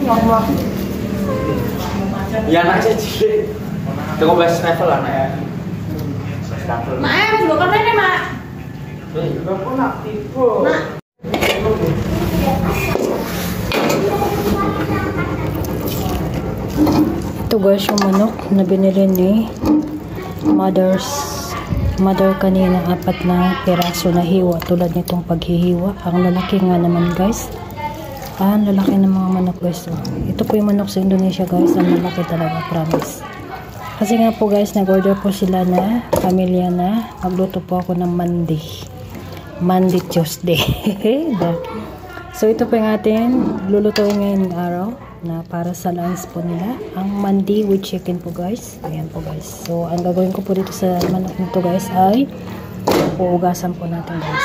Ya anak cilik. Tunggu best level anak ya. Mak, dulu kan ini mak. Aku nak tipu. Nak. Ito guys yung manok na binili ni mother kanina, 4 na piraso na hiwa tulad nitong paghihiwa. Ang lalaki nga naman guys. Ang lalaki ng mga manok guys. So, ito po yung manok sa Indonesia guys. Ang lalaki talaga, promise. Kasi nga po guys, nag-order po sila na pamilya na magluto po ako ng Monday Tuesday. So ito po yung ating lulutuin ngayong araw na para sa lunch po nila, ang mandi with chicken po guys. Ayan po guys. So ang gagawin ko po dito sa manok nito guys ay uugasan po natin guys.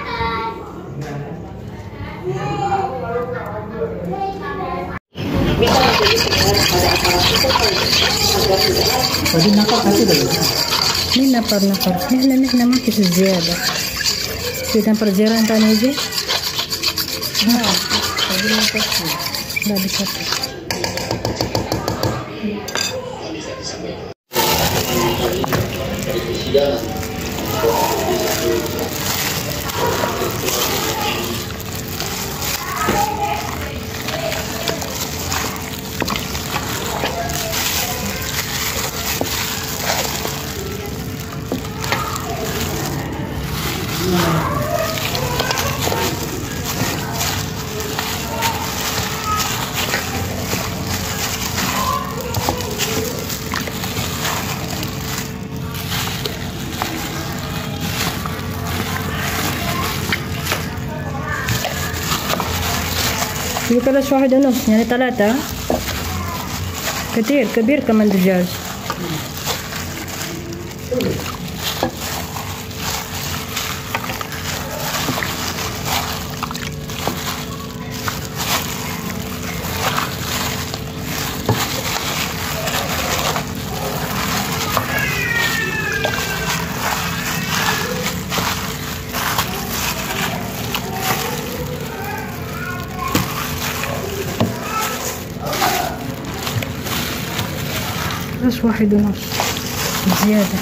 Pwede nakar kasi dali. Ini napar. Ini nama kisah ziada. Kita perjalanan tanya aja. Nah, pwede nakar. Nggak bisa. في كلاش 1:30 يعني 3 كتير كبير كمان دجاج. بس 1:30 زيادة.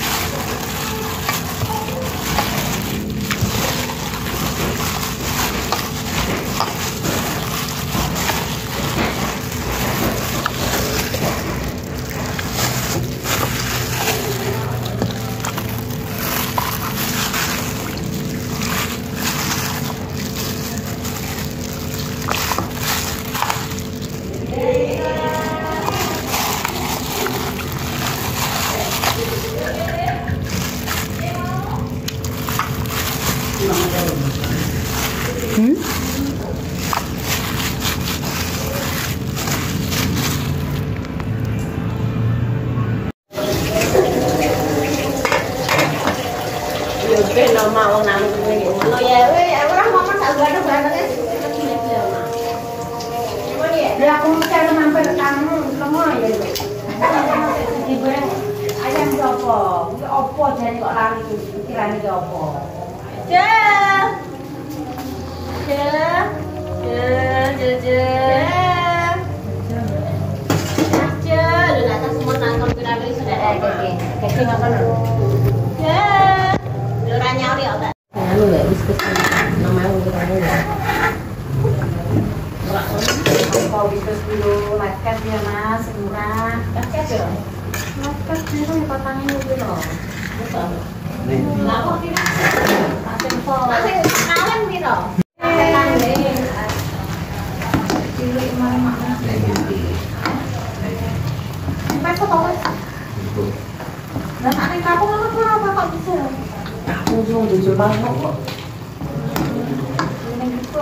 Mau nang lo ya, orang mau masak gado banget. Ya aku cari mampir kamu, kamu ya. Digoreng ayam opo? Opo jadi kok lari pikiran iki opo? Lu datang semua nangkep pikiran ini sudah ada kayak apa lho? Nyari otak. Anu ya biskuit namanya kita ya. Mau biskuit dulu, lakat ya Mas, murah. Lakat ya. Lakat itu potongnya dulu loh. Betul. Lah kok tidak? Masih kok. Masih kalem gitu. Kalem deh. Dulu mana-mana. Sampai kok tahu. Dan anak kamu apa kok bisa? Ujung jujur banget kok. Ini gitu.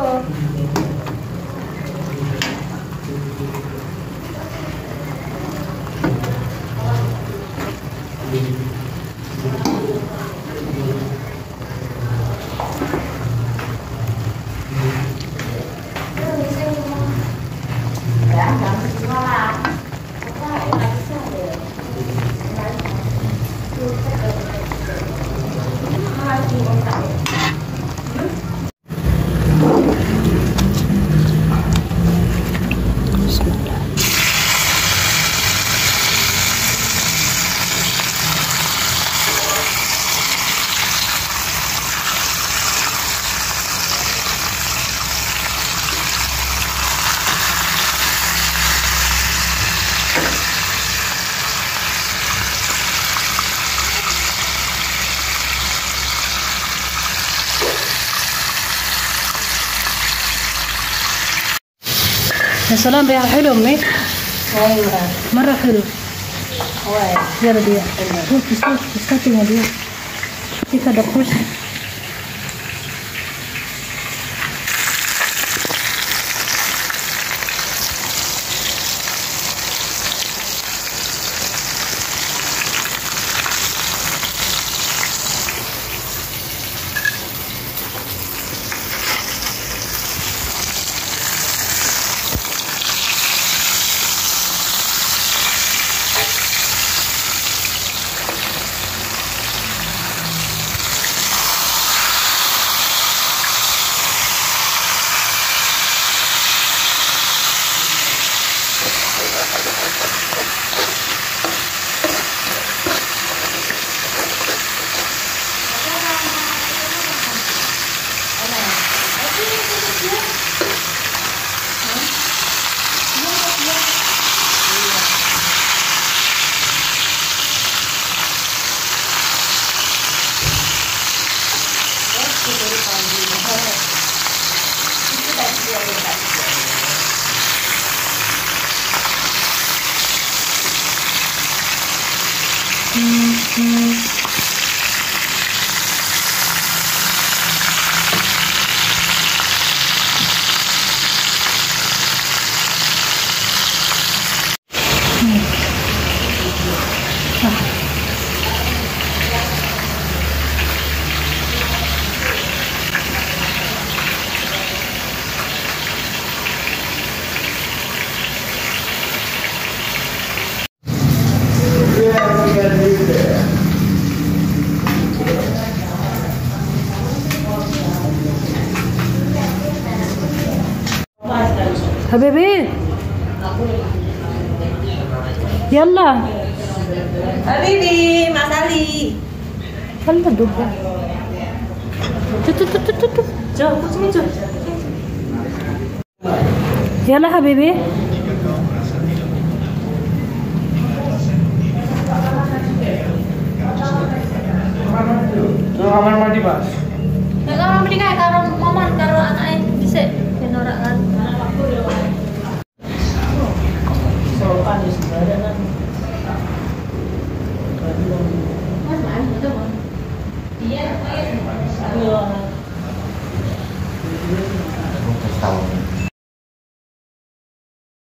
Ya, jangan semua lah. Bismillah. السلام ريحة حلو أمي. ايوه مرة حلو. واي يلا دي. شوف استنى دي. كيف هذا كوش؟ حبيبي يلا حبيبي مع سالي يلا دبا جو kucingnya jo يلا حبيبي kamar mandi Mas. nggak kamar mandi kayak karo momen karo anaknya bisa dinorak kan Mas main betul Mas iya Tahu.